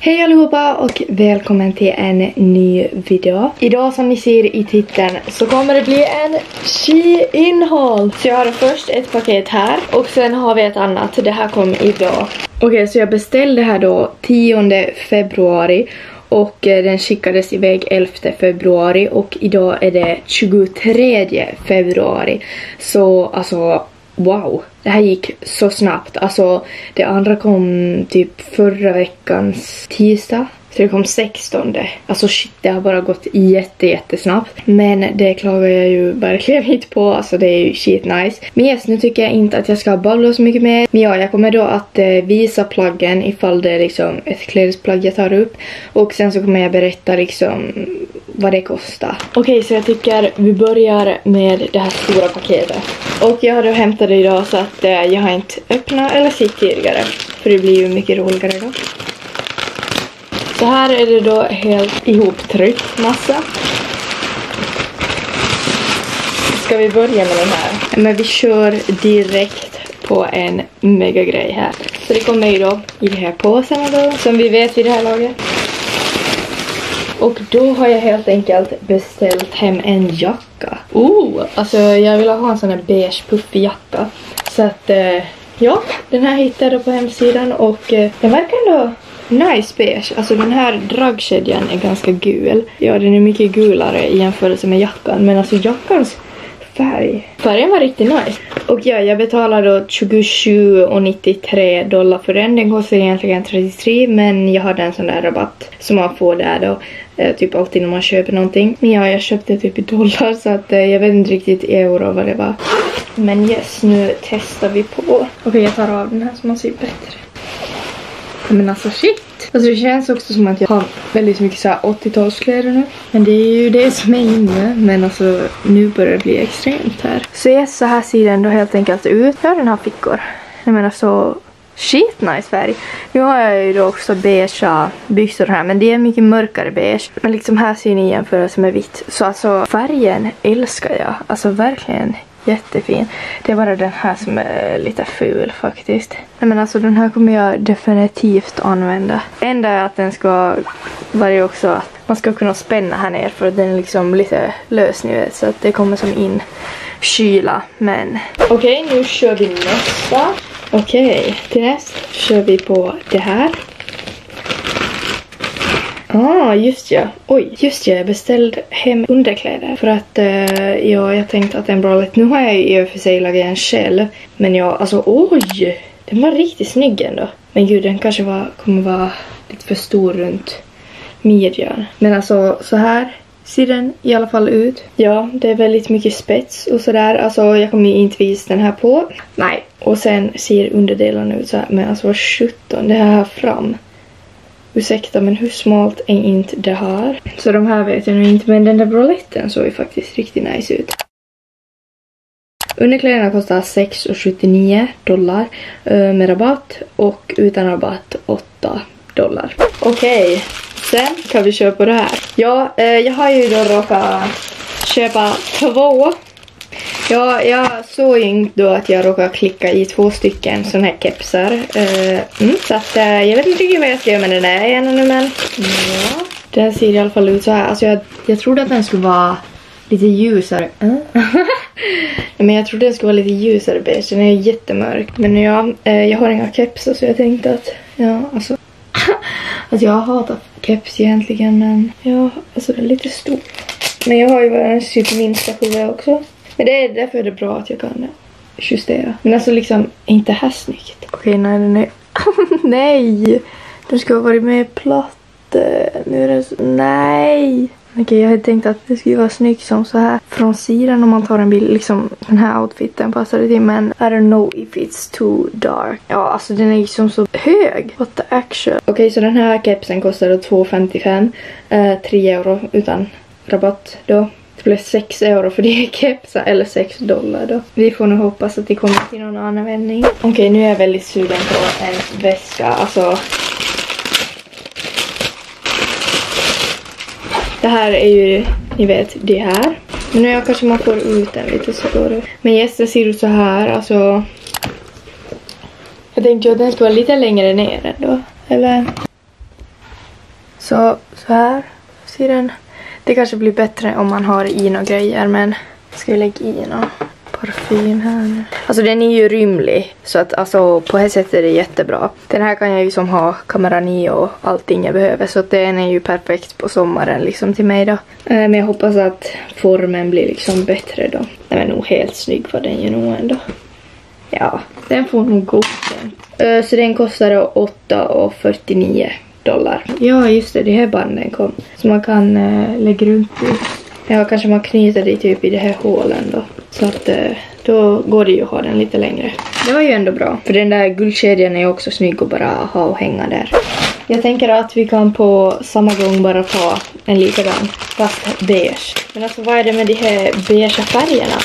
Hej allihopa och välkommen till en ny video. Idag som ni ser i titeln så kommer det bli en Shein-haul. Så jag har först ett paket här och sen har vi ett annat. Det här kom idag. Okej, så jag beställde här då 10 februari. Och den skickades iväg 11 februari och idag är det 23 februari. Så alltså, wow, det här gick så snabbt. Alltså, det andra kom typ förra veckans tisdag. Så det kom 16. Alltså shit, det har bara gått jättesnabbt. Men det klagar jag ju verkligen inte på. Alltså det är ju shit nice. Men yes, nu tycker jag inte att jag ska babbla så mycket mer. Men ja, jag kommer då att visa plaggen ifall det är liksom ett klädesplagg jag tar upp. Och sen så kommer jag berätta liksom vad det kostar. Okej, så jag tycker vi börjar med det här stora paketet. Och jag har då hämtat det idag så att jag har inte öppnat eller sett tidigare. För det blir ju mycket roligare då. Så här är det då helt ihoptryckt massa. Ska vi börja med den här? Men vi kör direkt på en mega grej här. Så det kommer ju då i de här påsarna då, som vi vet i det här laget. Och då har jag helt enkelt beställt hem en jacka. Alltså jag vill ha en sån här beige puffig jacka. Så att, ja, den här hittade jag på hemsidan och den verkar ändå nice beige. Alltså den här dragkedjan är ganska gul. Ja, den är mycket gulare i jämförelse med jackan. Men alltså jackans färgen var riktigt nice. Och ja, jag betalar då $27,93 för den. Den kostar egentligen 33, men jag hade en sån där rabatt som man får där då. Typ alltid när man köper någonting. Men ja, jag köpte typ i dollar så att jag vet inte riktigt i euro vad det var. Men yes, nu testar vi på. Okej, jag tar av den här så man ser bättre. Men alltså shit. Alltså det känns också som att jag har väldigt mycket så här 80-talskläder nu. Men det är ju det som är inne. Men alltså nu börjar det bli extremt här. Så yes, så här ser den då helt enkelt ut. Jag har den här fickor. Jag menar så shit nice färg. Nu har jag ju då också beige byxor här. Men det är mycket mörkare beige. Men liksom här ser ni jämförelse med vitt. Så alltså färgen älskar jag. Alltså verkligen jättefin. Det är bara den här som är lite ful faktiskt. Nej, men alltså den här kommer jag definitivt använda. Enda är att den ska vara också att man ska kunna spänna här ner för att den är liksom lite lös nu. Så att det kommer som in kyla. Men okej, nu kör vi nästa. Okej, till nästa kör vi på det här. Just ja. Just ja, jag beställde hem underkläder. För att jag tänkte att den bralett. Nu har jag ju i och för sig lagat en själv. Men jag, alltså oj! Den var riktigt snygg ändå. Men gud, den kanske kommer vara lite för stor runt midjan. Men alltså, så här ser den i alla fall ut. Ja, det är väldigt mycket spets och sådär. Alltså, jag kommer ju inte visa den här på. Nej. Och sen ser underdelen ut så här. Men alltså, 17, det här fram. Ursäkta, men hur smalt är inte det här? Så de här vet jag nog inte, men den där braletten såg ju faktiskt riktigt nice ut. Underkläderna kostar $6,79 med rabatt och utan rabatt $8. Okej, sen kan vi köpa det här. Ja, jag har ju då råkat köpa 2. Ja, jag såg ju då att jag råkade klicka i 2 stycken såna här kepsar. Så att jag vet inte riktigt vad jag ska göra med den där igen nu, men ja. Den ser i alla fall ut så här. Alltså jag trodde att den skulle vara lite ljusare. Men jag trodde den skulle vara lite ljusare beige. Den är jättemörk. Men ja, jag har inga kepsar så jag tänkte att ja, alltså jag hatar keps egentligen, men ja, alltså det är lite stor. Men jag har ju en superminsta skjorta också. Men det är därför är det bra att jag kan justera. Men alltså liksom, inte här snyggt. Okej, nej, den är... nej! Den ska ha varit med platt. Nu är den så... nej! Okej, jag hade tänkt att det skulle vara snyggt som så här från sidan om man tar en bild. Liksom den här outfiten passar det till. Men I don't know if it's too dark. Ja, alltså den är liksom så hög. What the action? Okej, så den här kepsen kostar då $2,55. 3 euro utan rabatt då. Det blev 6 euro för det kepsar, eller $6 då. Vi får nog hoppas att det kommer till någon användning. Okej, nu är jag väldigt sugen på en väska. Alltså, det här är ju, ni vet, det här. Men nu kanske man får ut den lite så då. Men yes, det ser ut så här. Alltså, jag tänkte ju att den ska vara lite längre ner ändå. Eller... Så här ser den. Det kanske blir bättre om man har i några grejer, men ska vi lägga i någon parfym här nu? Alltså den är ju rymlig, så att alltså på det sättet är det jättebra. Den här kan jag ju som ha kameran i och allting jag behöver, så att den är ju perfekt på sommaren liksom till mig då. Men jag hoppas att formen blir liksom bättre då. Den är nog helt snygg för den ju nog ändå. Ja, den får nog godkänt. Så den kostar då $8,49. Ja, just det här banden kom. Så man kan lägga runt i. Ja, kanske man knyter det typ i det här hålen då. Så att då går det ju att ha den lite längre. Det var ju ändå bra. För den där guldkedjan är också snygg att bara ha och hänga där. Jag tänker att vi kan på samma gång bara ta en likadan fast beige. Men alltså vad är det med de här beige färgerna?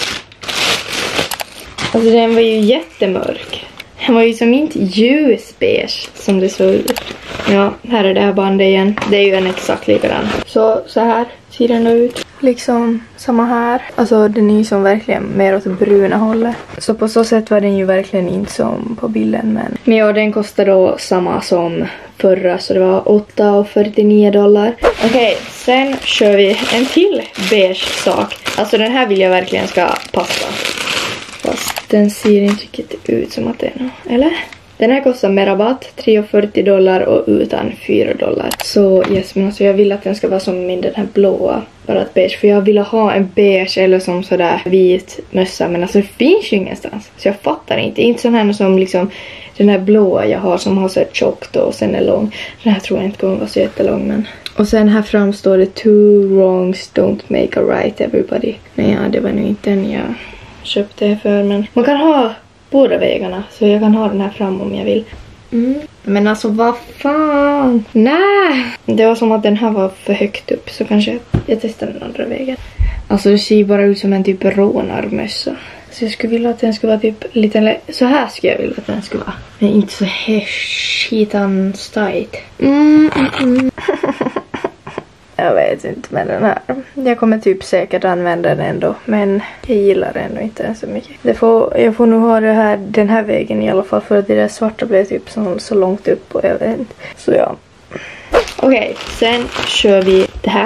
Alltså den var ju jättemörk. Den var ju som inte ljusbeige som det såg ut. Ja, här är det här bandet igen. Det är ju en exakt likadan. Så här ser den ut. Liksom samma här. Alltså den är ju som verkligen mer åt bruna hållet. Så på så sätt var den ju verkligen inte som på bilden. Men ja, den kostar då samma som förra. Så det var $8,49. Okej, sen kör vi en till beige sak. Alltså den här vill jag verkligen ska passa. Fast den ser inte riktigt ut som att det är något. Eller? Den här kostar med rabatt $3,40 och utan $4. Så yes, men alltså jag vill att den ska vara som min den här blåa. Bara ett beige. För jag vill ha en beige eller som sådär vit mössa. Men alltså det finns ju ingenstans. Så jag fattar inte. Inte sån här som liksom den här blåa jag har som har så här tjockt och sen är lång. Den här tror jag inte kommer vara så jättelång. Men... Och sen här fram står det two wrongs don't make a right everybody. Nej, ja, det var nog inte den jag köpte det för. Men man kan ha båda vägarna. Så jag kan ha den här fram om jag vill. Men alltså vad fan. Nej. Det var som att den här var för högt upp. Så kanske jag testar den andra vägen. Alltså det ser bara ut som en typ rånarmössa. Så jag skulle vilja att den skulle vara typ lite... Så här skulle jag vilja att den skulle vara. Men inte så här skitan stajt. Jag vet inte med den här. Jag kommer typ säkert använda den ändå. Men jag gillar den ändå inte så mycket. Jag får nog ha den här vägen i alla fall. För att det där svarta blev typ så långt upp. Och jag vet inte. Så ja. Okej, sen kör vi det här.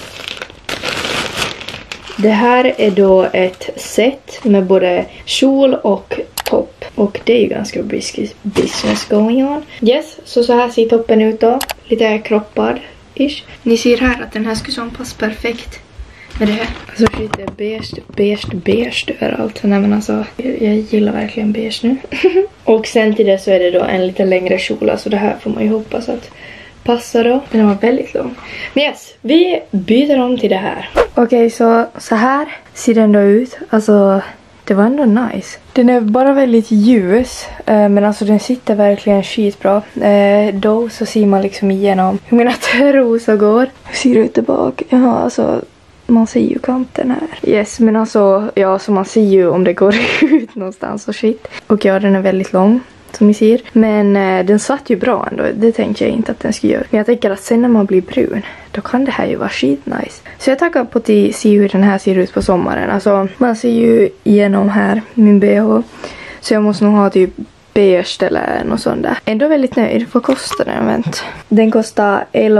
Det här är då ett set med både kjol och topp. Och det är ju ganska business going on. Yes, så här ser toppen ut då. Lite kroppad. Ish. Ni ser här att den här skulle som pass perfekt med det här. Alltså lite beige överallt. Nej men alltså, jag gillar verkligen beige nu. Och sen till det så är det då en lite längre kjol. Så det här får man ju hoppas att passa då. Den var väldigt lång. Men yes, vi byter om till det här. Okej, så här ser den då ut. Alltså... Det var ändå nice. Den är bara väldigt ljus. Men alltså den sitter verkligen skitbra. Då så ser man liksom igenom hur mina trosor går. Hur ser det ut där bak? Ja, alltså man ser ju kanten här. Yes, men alltså ja, så man ser ju om det går ut någonstans och shit. Och ja, den är väldigt lång. Som ni ser. Men den satt ju bra ändå. Det tänkte jag inte att den skulle göra. Men jag tänker att sen när man blir brun. Då kan det här ju vara skitnice. Så jag tackar på att se hur den här ser ut på sommaren. Alltså man ser ju igenom här min bh. Så jag måste nog ha typ beige eller något sånt där. Ändå väldigt nöjd. Vad kostar den? Vänt. Den kostar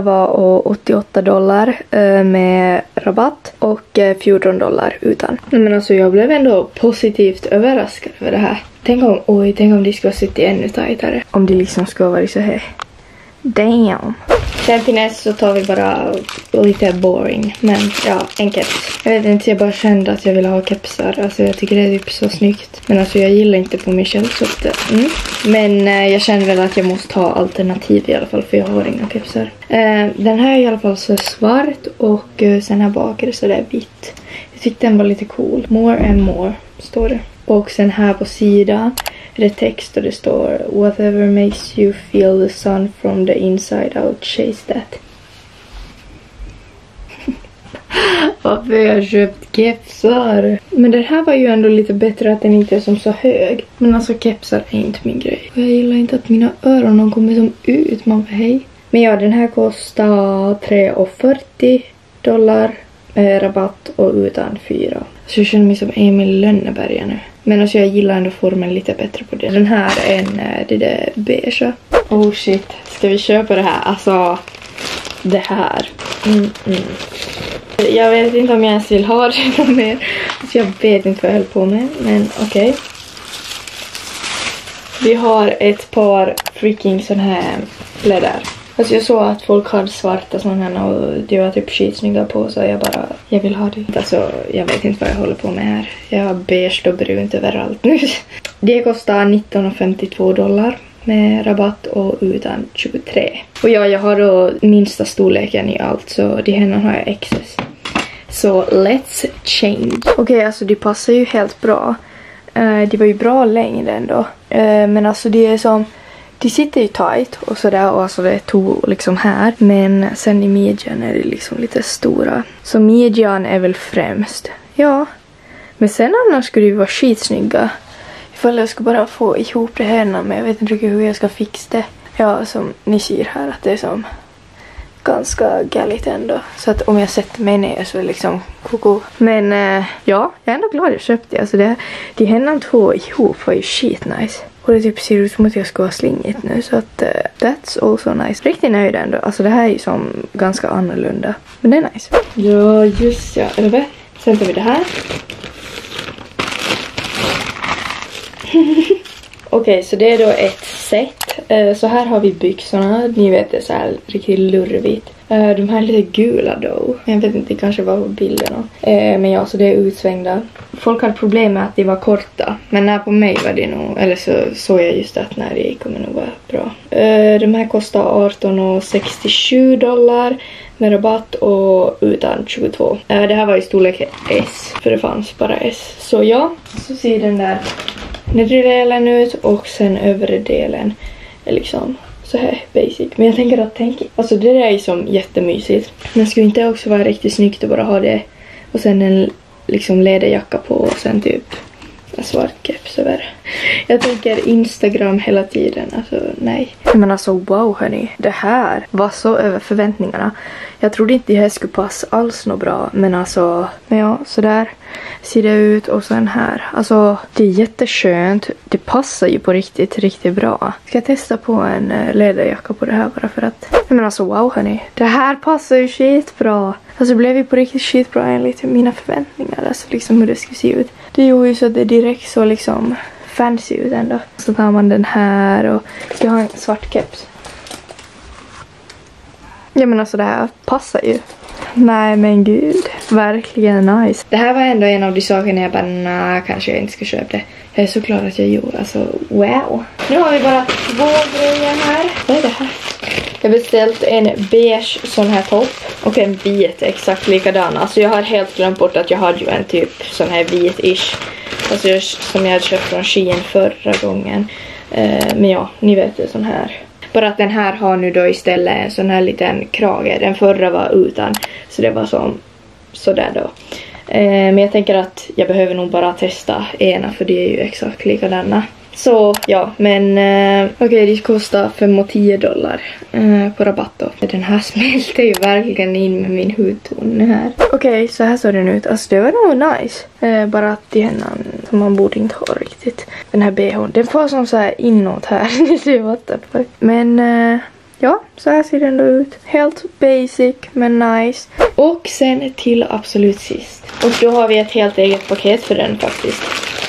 $11,88 med rabatt. Och $14 utan. Men alltså jag blev ändå positivt överraskad över det här. Tänk om det skulle ha suttit ännu tajtare. Om det liksom skulle vara så här. Damn. Sen finnes så tar vi bara lite boring. Men ja, en keps. Jag vet inte, jag bara kände att jag ville ha kepsar. Alltså jag tycker det är typ så snyggt. Men alltså jag gillar inte på mig själv så att, Men jag känner väl att jag måste ha alternativ i alla fall. För jag har inga kepsar. Den här är i alla fall så svart. Och sen här bak är det så där vitt. Jag tyckte den var lite cool. More and more står det. Och sen här på sidan är det text och det står whatever makes you feel the sun from the inside out, chase that. Varför har jag köpt kepsar? Men det här var ju ändå lite bättre att den inte är som så hög. Men alltså kepsar är inte min grej. Jag gillar inte att mina öron kommer som ut. Man bara hej. Men ja, den här kostar $3,40 med rabatt och utan 4. Så jag känner mig som Emil Lönneberga nu. Men alltså jag gillar ändå formen lite bättre på det. Den här är det där beige. Oh shit, ska vi köpa det här? Alltså, det här. Jag vet inte om jag ens vill ha det mer. Så jag vet inte vad jag höll på med. Men okej. Vi har ett par freaking sån här läder. Alltså jag såg att folk hade svarta såna här och det var typ skitsnygga på, så jag vill ha det. Alltså jag vet inte vad jag håller på med här. Jag har beige och brunt överallt nu. Det kostar $19,52 med rabatt och utan 23. Och jag har då minsta storleken i allt, så de här har jag XS. Så let's change. Okej, alltså det passar ju helt bra. Det var ju bra längd ändå. Men alltså det är som... De sitter ju tight och sådär, och alltså det är två liksom här. Men sen i midjan är det liksom lite stora. Så midjan är väl främst. Ja. Men sen annars skulle det ju vara skitsnygga. Ifall jag ska bara få ihop det här, men jag vet inte riktigt hur jag ska fixa det. Ja, som ni ser här att det är som ganska galligt ändå. Så att om jag sätter mig ner så är det liksom koko. Men ja, jag är ändå glad jag köpte det. Alltså de händerna två ihop var ju shit nice. Och det typ ser ut som att jag ska ha slingit nu. Så att that's also nice. Riktigt nöjd ändå. Alltså det här är ju som ganska annorlunda. Men det är nice. Ja, just ja. Eller vad? Sen tar vi det här. Okej, så det är då ett set. Så här har vi byxorna. Ni vet det är så här riktigt lurvigt. De här är lite gula då. Jag vet inte, det kanske var på bilderna. Men ja, så det är utsvängda. Folk hade problem med att de var korta. Men när på mig var det nog... Eller så såg jag just att när det kommer nog vara bra. De här kostar $18,67 med rabatt och utan 22. Det här var i storlek S. För det fanns bara S. Så ja, så ser den där nedre delen ut och sen övre delen är liksom så här basic. Men jag tänker att alltså det där är ju som jättemysigt. Men skulle inte också vara riktigt snyggt att bara ha det och sen en liksom läderjacka på och sen typ en svart keps över. Jag tänker Instagram hela tiden, alltså nej. Men alltså wow hörni, det här var så över förväntningarna. Jag trodde inte det här skulle passa alls något bra, men alltså, men ja, så där ser det ut. Och sen här, alltså det är jätteskönt. Det passar ju på riktigt bra. Ska jag testa på en läderjacka på det här bara för att, men alltså wow hörni, det här passar ju skitbra. Alltså det blev ju på riktigt skitbra enligt mina förväntningar, alltså liksom hur det skulle se ut. Det gjorde ju så att det direkt så liksom fancy ut ändå. Så tar man den här och ska ha en svart keps. Ja men alltså det här passar ju. Nej men gud, verkligen nice. Det här var ändå en av de sakerna jag bara, nej kanske jag inte ska köpa det. Jag är så glad att jag gjorde, alltså wow. Nu har vi bara 2 grejer här. Vad är det här? Jag har beställt en beige sån här topp och en vit exakt likadan. Alltså jag har helt glömt bort att jag hade ju en typ sån här vit-ish. Alltså som jag hade köpt från Shein förra gången. Men ja, ni vet det, sån här. Bara att den här har nu då istället en sån här liten krage. Den förra var utan. Så det var som sådär då. Men jag tänker att jag behöver nog bara testa ena, för det är ju exakt likadana. Så ja, men okej, det kostar $5 på rabatt då. Den här smälter ju verkligen in med min hudton här. Okej, så här såg den ut. Alltså det var nog nice. Bara att det är som man borde inte ha riktigt. Den här BH, den får som så här inåt här. Ni ser vad det på. Men ja, så här ser den då ut. Helt basic men nice. Och sen till absolut sist. Och då har vi ett helt eget paket för den faktiskt.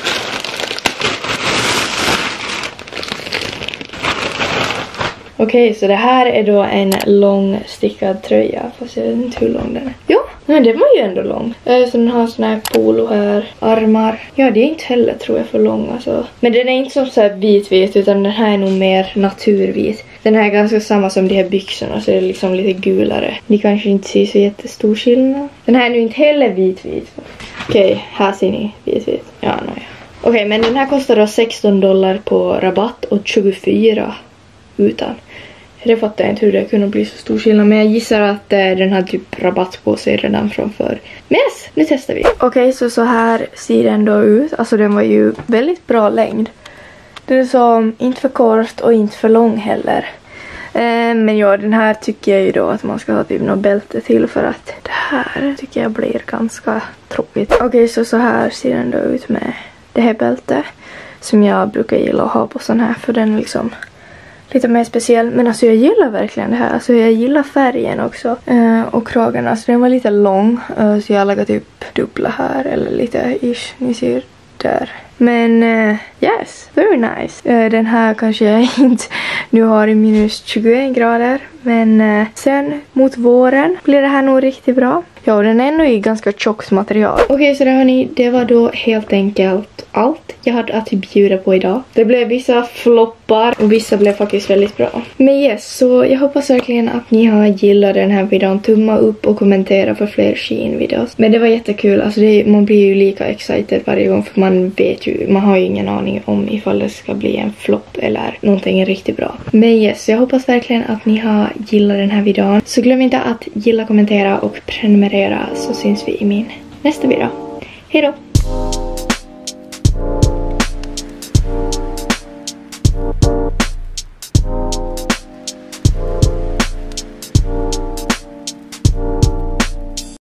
Okej, så det här är då en lång stickad tröja. Fast jag vet inte hur lång den är. Ja, men det var ju ändå lång. Så den har sån här polo här. Armar. Ja, det är inte heller tror jag för lång alltså. Men den är inte som så här vit utan den här är nog mer naturvit. Den här är ganska samma som de här byxorna, så det är liksom lite gulare. Ni kanske inte ser så jättestor skillnad. Den här är nu inte heller vit. Okej, här ser ni vit. Ja, nej. Okej, men den här kostar då $16 på rabatt och 24 utan. Det fattar jag inte hur det kunde bli så stor skillnad. Men jag gissar att den har typ rabatt på sig redan från förr. Men yes, nu testar vi. Okej, så här ser den då ut. Alltså den var ju väldigt bra längd. Den är som inte för kort och inte för lång heller. Men ja, den här tycker jag ju då att man ska ha typ något bälte till. För att det här tycker jag blir ganska tråkigt. Okej, så här ser den då ut med det här bältet. Som jag brukar gilla att ha på sån här. För den liksom lite mer speciell. Men alltså jag gillar verkligen det här. Alltså jag gillar färgen också. Och kragen, alltså den var lite lång. Så jag lägger typ dubbla här. Eller lite ish, ni ser där. Men yes, very nice. Den här kanske jag inte nu har i minus 21 grader. Men sen mot våren blir det här nog riktigt bra. Ja, och den är ändå i ganska tjockt material. Okej, så där hörni, det var då helt enkelt allt jag hade att bjuda på idag. Det blev vissa floppar och vissa blev faktiskt väldigt bra. Men yes, så jag hoppas verkligen att ni har gillat den här videon. Tumma upp och kommentera för fler Shein-videos. Men det var jättekul, alltså man blir ju lika excited varje gång för man vet ju, man har ju ingen aning om ifall det ska bli en flopp eller någonting riktigt bra. Men yes, jag hoppas verkligen att ni har gillat den här videon. Så glöm inte att gilla, kommentera och prenumerera, så syns vi i min nästa video. Hej då!